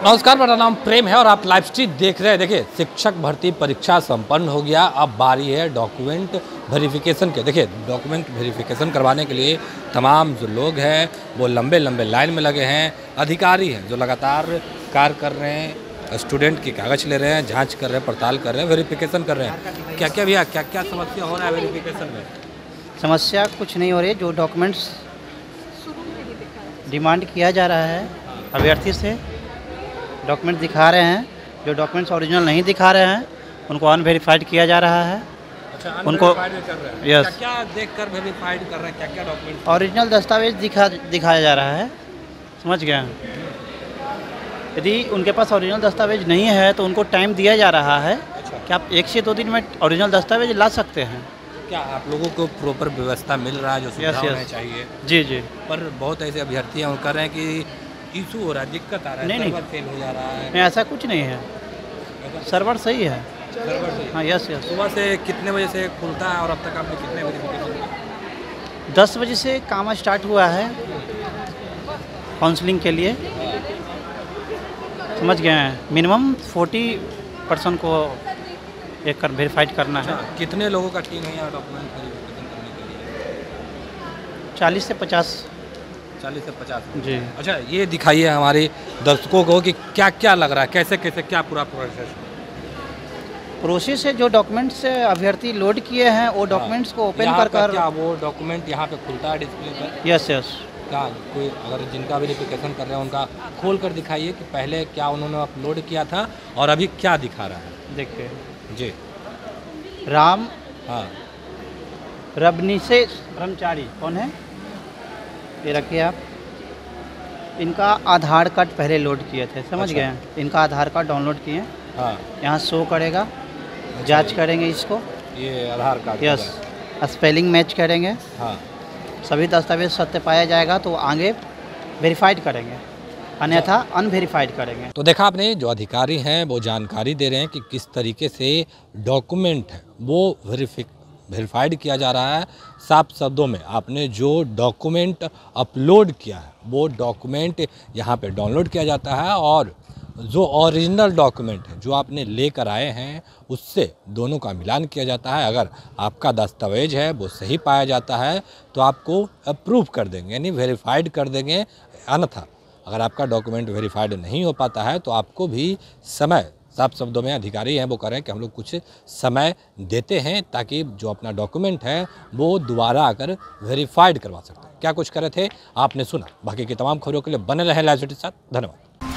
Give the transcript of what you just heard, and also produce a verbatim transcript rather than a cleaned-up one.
नमस्कार, मेरा नाम प्रेम है और आप लाइव स्ट्रीम देख रहे हैं। देखिए, शिक्षक भर्ती परीक्षा संपन्न हो गया। अब बारी है डॉक्यूमेंट वेरिफिकेशन के। देखिए, डॉक्यूमेंट वेरिफिकेशन करवाने के लिए तमाम जो लोग हैं वो लंबे लंबे लाइन में लगे हैं। अधिकारी हैं जो लगातार कार्य कर रहे हैं, स्टूडेंट की कागज़ ले रहे हैं, जाँच कर रहे हैं, पड़ताल कर रहे हैं, वेरिफिकेशन कर रहे हैं। क्या क्या भैया क्या क्या समस्या हो रहा है वेरिफिकेशन में? समस्या कुछ नहीं हो रही। जो डॉक्यूमेंट्स डिमांड किया जा रहा है अभ्यर्थी से, डॉक्यूमेंट दिखा रहे हैं। जो डॉक्यूमेंट्स ओरिजिनल नहीं दिखा रहे हैं उनको अनवेरीफाइड किया जा रहा है। अच्छा, उनको कर रहे हैं। यस, क्या क्या देखकर वेरीफाइड कर रहे हैं? क्या क्या डॉक्यूमेंट? ओरिजिनल दस्तावेज दिखा दिखाया जा रहा है। समझ गए? यदि उनके पास ओरिजिनल दस्तावेज नहीं है तो उनको टाइम दिया जा रहा है। अच्छा। कि आप एक से दो दिन में ओरिजिनल दस्तावेज ला सकते हैं। क्या आप लोगों को प्रॉपर व्यवस्था मिल रहा है जो सुविधा यस, यस। होना चाहिए? जी जी। पर बहुत ऐसे अभ्यर्थी हैं वो कह रहे हैं कि इशू हो रहा है, दिक्कत आ रहा है, नहीं, नहीं। सर्वर फेल हो जा रहा है। नहीं, ऐसा कुछ नहीं है। सर्वर सही है। सर्वर से हाँ, यस यस। सुबह से कितने बजे से खुलता है और अब तक आपने कितने वेरिफिकेशन? दस बजे से काम स्टार्ट हुआ है काउंसलिंग के लिए। समझ गए हैं? मिनिमम फोर्टी परसेंट को एक कर वेरीफाइड करना है। अच्छा, कितने लोगों का टीम है यहाँ डॉक्यूमेंट वेरिफिकेशन करने के लिए? चालीस से पचास। चालीस से पचास जी। अच्छा, ये दिखाइए हमारे दर्शकों को कि क्या क्या लग रहा है, कैसे कैसे क्या पूरा प्रोसेस? प्रोसेस है, जो डॉक्यूमेंट्स अभ्यर्थी लोड किए हैं वो डॉक्यूमेंट्स को ओपन कर कर क्या वो डॉक्यूमेंट यहाँ पे खुलता है डिस्प्ले पर? Yes yes. क्या कोई अगर जिनका वेरिफिकेशन कर रहे हैं उनका खोल कर दिखाइए कि पहले क्या उन्होंने अपलोड किया था और अभी क्या दिखा रहा है। देखते जी। राम हाँ, रबनीसे ब्रह्मचारी कौन है? ये रखिए आप। इनका आधार कार्ड पहले लोड किए थे। समझ अच्छा। गए हैं? इनका आधार कार्ड डाउनलोड किए। हाँ, यहाँ शो करेगा, जांच करेंगे इसको। ये Aadhaar card. Yes, spelling match करेंगे। हाँ, सभी दस्तावेज सत्य पाया जाएगा तो आगे वेरीफाइड करेंगे, अन्यथा अनवेरीफाइड करेंगे। तो देखा आपने, जो अधिकारी हैं वो जानकारी दे रहे हैं कि किस तरीके से डॉक्यूमेंट है वो वेरीफिक वेरीफाइड किया जा रहा है। साफ शब्दों में आपने जो डॉक्यूमेंट अपलोड किया है वो डॉक्यूमेंट यहाँ पे डाउनलोड किया जाता है और जो ओरिजिनल डॉक्यूमेंट है जो आपने लेकर आए हैं उससे दोनों का मिलान किया जाता है। अगर आपका दस्तावेज है वो सही पाया जाता है तो आपको अप्रूव कर देंगे, यानी वेरीफाइड कर देंगे। अन्यथा अगर आपका डॉक्यूमेंट वेरीफाइड नहीं हो पाता है तो आपको भी समय, साफ शब्दों में अधिकारी हैं वो कह रहे हैं कि हम लोग कुछ समय देते हैं ताकि जो अपना डॉक्यूमेंट है वो दोबारा आकर वेरीफाइड करवा सकते हैं। क्या कुछ कर रहे थे आपने सुना। बाकी की तमाम खबरों के लिए बने रहें लाइव स्ट्रीम के साथ। धन्यवाद।